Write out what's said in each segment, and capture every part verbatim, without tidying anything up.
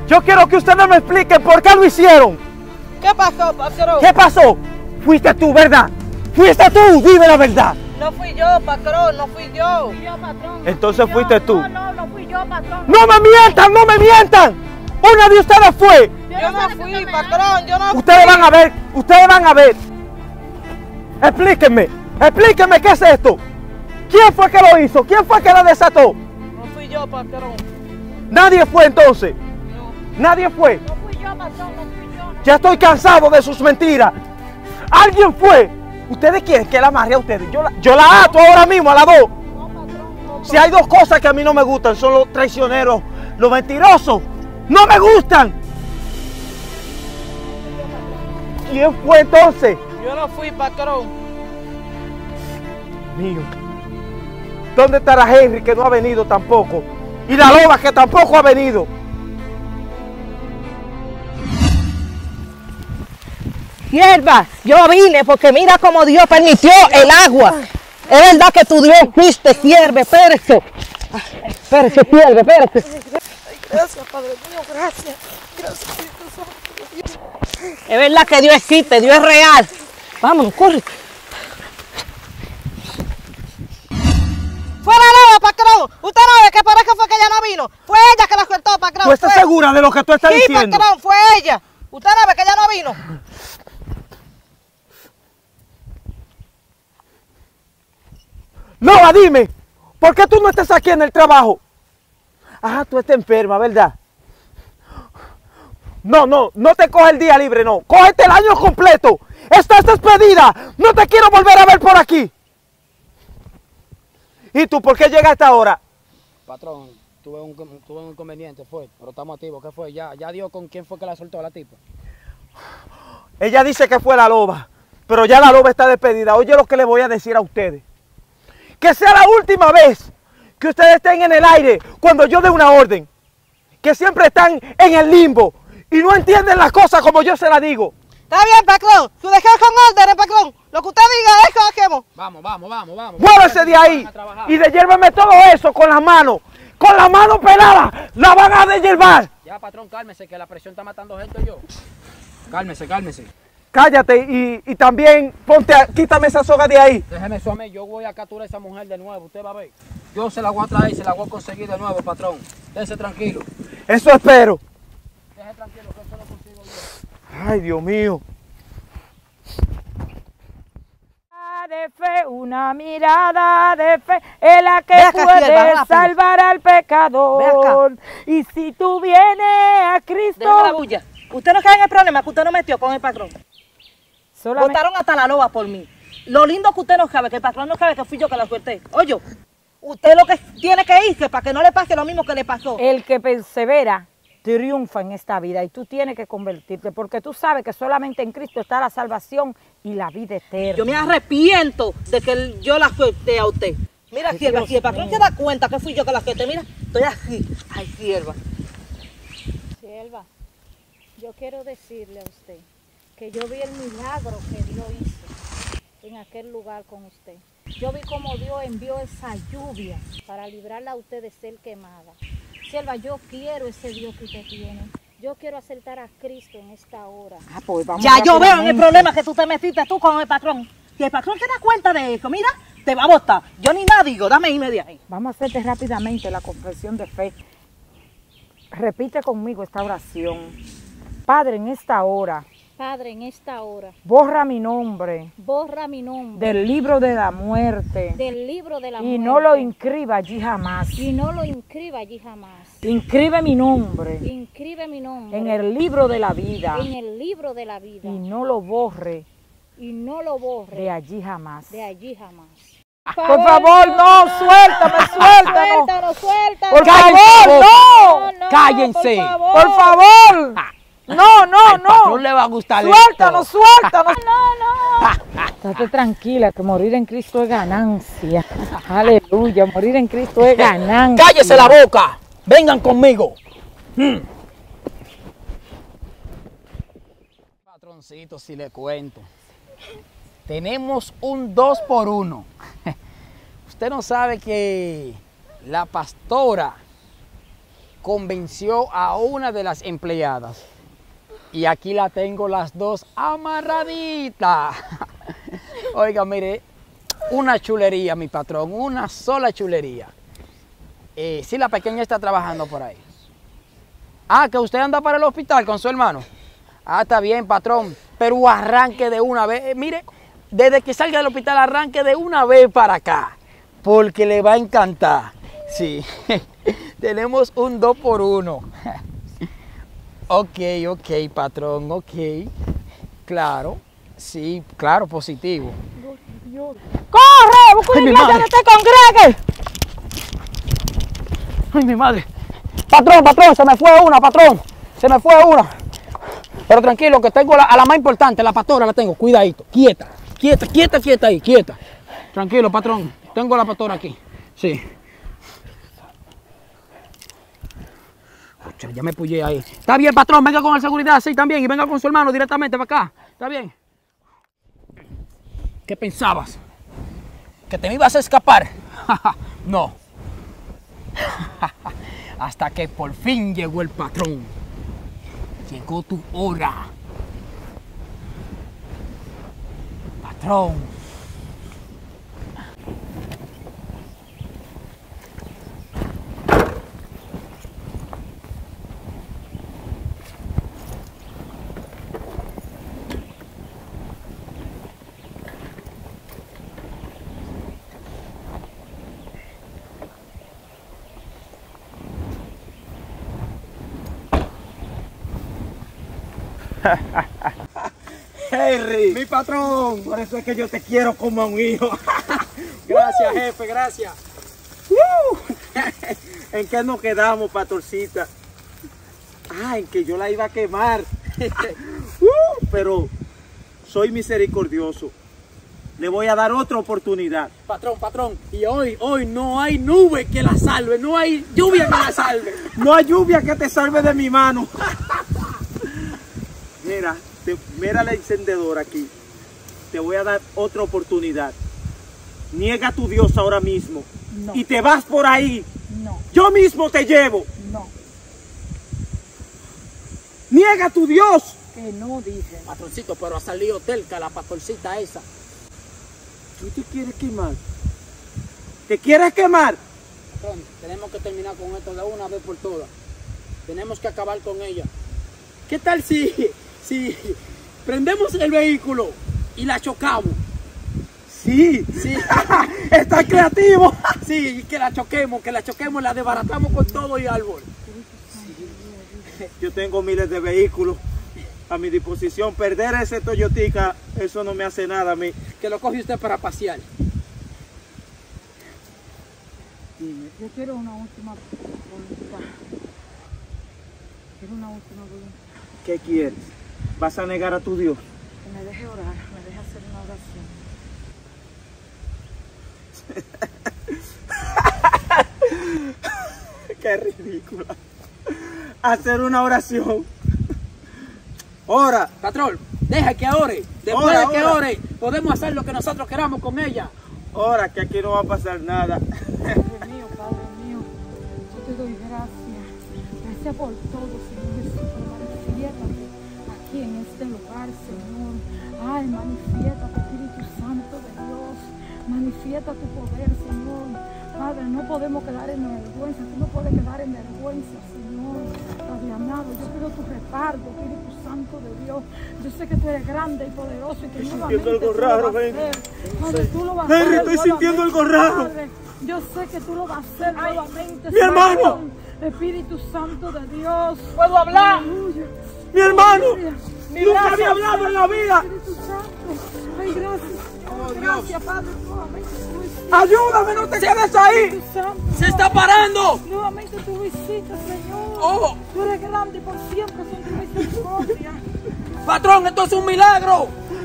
Yo quiero que ustedes me expliquen por qué lo hicieron. ¿Qué pasó, patrón? ¿Qué pasó? Fuiste tú, ¿verdad? Fuiste tú, dime la verdad. No fui yo, patrón, no fui yo. Fui yo, patrón. Entonces Fui fuiste yo. tú. No, no, no fui yo, patrón. ¡No me mientan, no me mientan! Una de ustedes fue. Yo no fui, patrón, yo no fui. Ustedes van a ver, ustedes van a ver. Explíquenme, explíquenme qué es esto. ¿Quién fue que lo hizo? ¿Quién fue que lo desató? No fui yo, patrón. Nadie fue entonces. No. Nadie fue. No fui yo, patrón, no fui yo. Ya estoy cansado de sus mentiras. Alguien fue. Ustedes quieren que la amarre a ustedes. Yo la, yo la ato ahora mismo a las dos. No, patrón, no. Si hay dos cosas que a mí no me gustan, son los traicioneros, los mentirosos. ¡No me gustan! ¿Quién fue entonces? Yo no fui, patrón. Mío. ¿Dónde estará Henry, que no ha venido tampoco? Y la loba, que tampoco ha venido. Sierva, yo vine porque mira cómo Dios permitió el agua. Es verdad que tu Dios fuiste, sierva, espérese. Espérese, sierva, espérese. Gracias, Padre mío, gracias. Gracias, Espíritu Santo. Es verdad que Dios existe, Dios es real. Vámonos, corre. ¡Fue la loba, patrón! Usted no ve que por eso fue que ella no vino. Fue ella que la sueltó, patrón. ¿Tú estás fue... segura de lo que tú estás sí, diciendo? Sí, patrón, fue ella. Usted no ve que ella no vino. Loba, dime, ¿por qué tú no estás aquí en el trabajo? Ah, tú estás enferma, ¿verdad? No, no, no te coge el día libre, no. Cógete el año completo. Estás despedida. No te quiero volver a ver por aquí. ¿Y tú por qué llegaste ahora? Patrón, tuve un, tuve un inconveniente, fue, pero estamos activos. ¿Qué fue? ¿Ya, ya dio con quién fue que la soltó la tipa? Ella dice que fue la loba, pero ya la loba está despedida. Oye lo que le voy a decir a ustedes. Que sea la última vez que ustedes estén en el aire cuando yo dé una orden. Que siempre están en el limbo y no entienden las cosas como yo se las digo. Está bien, patrón. Tú dejas con órdenes, patrón. Lo que usted diga es que hacemos. Vamos, vamos, vamos, vamos. Muévese de ahí y deshierveme todo eso con las manos. Con las manos peladas la van a deshiervar. Ya, patrón, cálmese, que la presión está matando gente yo. Cálmese, cálmese. Cállate y, y también ponte, a, quítame esa soga de ahí. Déjeme eso a mí, yo voy a capturar a esa mujer de nuevo, usted va a ver. Yo se la voy a traer y se la voy a conseguir de nuevo, patrón. Déjese tranquilo. Eso espero. Déjese tranquilo, que eso lo consigo yo. Ay, Dios mío. De fe, una mirada de fe es la que Ve acá, puede sierva, salvar al pecador. Y si tú vienes a Cristo, Deja la bulla. Usted no cae en el problema que usted no metió con el patrón. solamente Botaron hasta la loba por mí. Lo lindo que usted no sabe, que el patrón no sabe que fui yo que la suelté. Oye, usted lo que tiene que irse para que no le pase lo mismo que le pasó. el que persevera triunfa en esta vida y tú tienes que convertirte porque tú sabes que solamente en Cristo está la salvación y la vida eterna. Yo me arrepiento de que yo la suelté a usted. Mira, Ay, sierva, Dios si el patrón mío. se da cuenta que fui yo que la suelté, mira, estoy así. Ay, sierva. Sierva, yo quiero decirle a usted que yo vi el milagro que Dios hizo en aquel lugar con usted. Yo vi cómo Dios envió esa lluvia para librarla a usted de ser quemada. Sierva, yo quiero ese Dios que usted tiene. Yo quiero aceptar a Cristo en esta hora. Ah, pues vamos ya yo veo en el rápidamente. problema que tú te metiste tú con el patrón. Si el patrón se da cuenta de eso, mira, te va a botar. Yo ni nada digo, dame irme de ahí. Vamos a hacerte rápidamente la confesión de fe. Repite conmigo esta oración. Padre, en esta hora, Padre, en esta hora, borra mi nombre borra mi nombre del libro de la muerte del libro de la y muerte no lo inscriba allí jamás. y no lo inscriba allí jamás. Inscribe mi nombre Inscribe mi nombre en el libro de la vida en el libro de la vida y no lo borre y no lo borre de allí jamás. de allí jamás. Por favor, no, suéltame, suéltame. Suéltalo, suéltalo. Por favor, no. No, no, Cállense. Por favor. Por favor. No, no, Al patrón no. le va a gustar Suéltanos, esto. suéltanos. No, no. Estate tranquila, que morir en Cristo es ganancia. Aleluya, morir en Cristo es ganancia. ¡Cállese la boca! ¡Vengan conmigo! Hmm. Patroncito, si le cuento. Tenemos un dos por uno. Usted no sabe que la pastora convenció a una de las empleadas. Y aquí la tengo las dos amarraditas. Oiga, mire, una chulería, mi patrón, una sola chulería. Eh, sí, la pequeña está trabajando por ahí. Ah, que usted anda para el hospital con su hermano. Ah, está bien, patrón, pero arranque de una vez. Eh, mire, desde que salga del hospital, arranque de una vez para acá, porque le va a encantar. Sí, tenemos un dos por uno. Ok, ok, patrón, ok. Claro, sí, claro, positivo. ¡Corre! ¡Busca una Ay, mi iglesia madre. donde te congregue! Ay, mi madre. Patrón, patrón, se me fue una, patrón. Se me fue una. Pero tranquilo, que tengo la, a la más importante, la pastora la tengo. Cuidadito, quieta, quieta, quieta, quieta ahí, quieta. Tranquilo, patrón, tengo la pastora aquí. Sí. Oye, ya me puyé ahí. Está bien, patrón, venga con el seguridad, sí, también. Y venga con su hermano directamente para acá. Está bien. ¿Qué pensabas? ¿Que te me ibas a escapar? No. Hasta que por fin llegó el patrón. Llegó tu hora. Patrón. Henry, Mi patrón. por eso es que yo te quiero como a un hijo. Gracias, jefe, gracias. ¿En qué nos quedamos, pastorcita? Ah, en que yo la iba a quemar. Uh, pero soy misericordioso. Le voy a dar otra oportunidad. Patrón, patrón. Y hoy, hoy no hay nube que la salve, no hay lluvia que la salve. No hay lluvia que te salve de mi mano. Mira, te, mira la encendedora aquí. Te voy a dar otra oportunidad. Niega a tu Dios ahora mismo. No. Y te vas por ahí. No, Yo mismo te llevo. no, Niega a tu Dios. que no dije. Patroncito, pero ha salido telca la pastorcita esa. ¿Tú te quieres quemar? ¿Te quieres quemar? Patrón, tenemos que terminar con esto de una vez por todas. Tenemos que acabar con ella. ¿Qué tal si, si prendemos el vehículo y la chocamos? Sí. Sí. Está creativo. Sí, que la choquemos, que la choquemos, la desbaratamos con todo y árbol. Yo tengo miles de vehículos a mi disposición. Perder ese Toyotica, eso no me hace nada a mí. Que lo coge usted para pasear. Yo quiero una última voluntad. Quiero una última voluntad. ¿Qué quieres? ¿Vas a negar a tu Dios? Que me deje orar, me deje hacer una oración. Qué ridícula. Hacer una oración. Ora. Patrón, deja que ore. Después Ora, de que ora. ore, podemos hacer lo que nosotros queramos con ella. Ora, que aquí no va a pasar nada. Padre mío, Padre mío, yo te doy gracias. Gracias por todo, Señor Jesús, por manifiéstate aquí en este lugar, Señor. Ay, manifiéstate, Espíritu Santo de Dios. Manifiesta tu poder, Señor. Padre, no podemos quedar en vergüenza. Tú no puedes quedar en vergüenza, Señor. Padre amado, yo pido tu respaldo, Espíritu Santo de Dios. Yo sé que tú eres grande y poderoso y que Estoy nuevamente sintiendo algo tú lo raro, vas a ven. hacer. Padre, tú lo vas a Henry, hacer estoy sintiendo nuevamente, algo raro. Padre. Yo sé que tú lo vas a hacer nuevamente. mi hermano. Señor. Espíritu Santo de Dios. ¿Puedo hablar? Aleluya. Mi hermano. Aleluya. Nunca había hablado en la vida. Espíritu Santo. Ay, gracias. Oh, Dios. Gracias, Padre, nuevamente tú visitas. Ayúdame, no te quedes ahí. Espíritu Santo. ¡Se está parando! Nuevamente tú visitas, Señor. Oh. Tú eres grande y por siempre son tu misericordia. Patrón, esto es un milagro.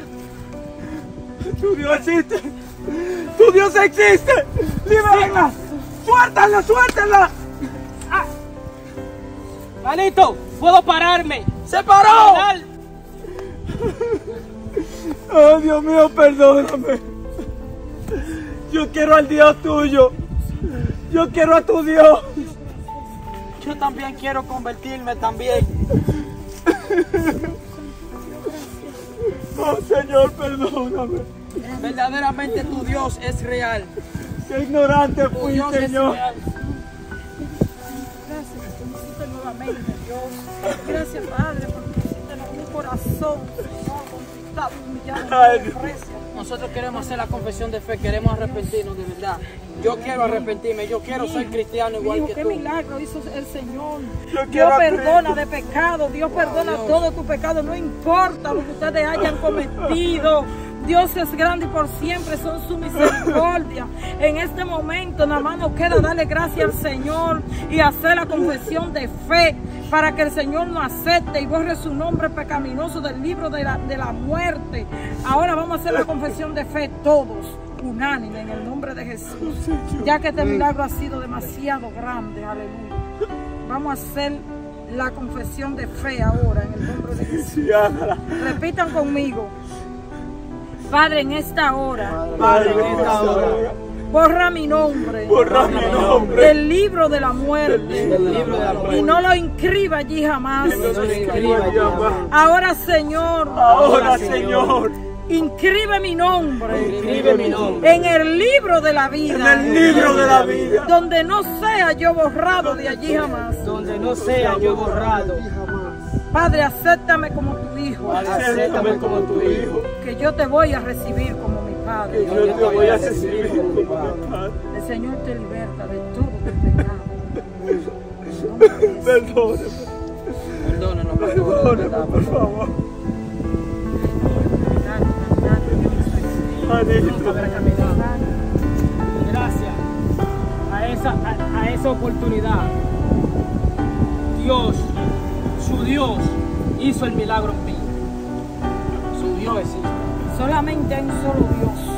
Tu Dios existe. Tu Dios existe. Libérala. Suéltala, suéltala. Manito, puedo pararme. ¡Se paró! Oh, Dios mío, perdóname. Yo quiero al Dios tuyo. Yo quiero a tu Dios. Yo también quiero convertirme también. Oh, Señor, perdóname. Verdaderamente tu Dios es real. Qué ignorante Tu fui, Dios es Señor. real. Gracias porque me hiciste nuevamente, Dios. Gracias, Padre, porque me hiciste un corazón, Señor, contristado, humillado, Ay, en Dios. precio. Nosotros queremos hacer la confesión de fe, queremos arrepentirnos de verdad. Yo quiero arrepentirme, yo quiero ser cristiano igual Hijo, que qué tú. milagro hizo el Señor. Yo Dios quiero a perdona Cristo. de pecado, Dios perdona todo tu pecado, no importa lo que ustedes hayan cometido. Dios es grande y por siempre son su misericordia. En este momento nada más nos queda darle gracias al Señor y hacer la confesión de fe para que el Señor nos acepte y borre su nombre pecaminoso del libro de la, de la muerte. Ahora vamos a hacer la confesión de fe todos, unánime en el nombre de Jesús, ya que este milagro ha sido demasiado grande. Aleluya. Vamos a hacer la confesión de fe ahora en el nombre de Jesús. Sí, hágala. Repitan conmigo. Padre, en esta hora, Padre, en esta hora, borra mi nombre borra mi nombre del libro de la muerte del libro de la muerte. y no lo inscriba allí jamás. No se inscriba ya más. Ahora, Señor, Ahora, Señor, inscribe mi nombre inscribe mi nombre en el libro de la en vida, el libro de la vida, donde no sea yo borrado de allí jamás. donde no sea yo borrado. Padre, acéptame como tu hijo, Acéptame como tu hijo, que yo te voy a recibir como mi que Padre. yo te voy a recibir como mi Padre. El Señor te liberta de todo tu pecado. En nombre de Jesús. Perdóname, Perdónanos, perdóname, por favor. Manito. Gracias a esa, a, a esa oportunidad, Dios, su Dios, hizo el milagro en mí. Su Dios existe. Solamente hay un solo Dios.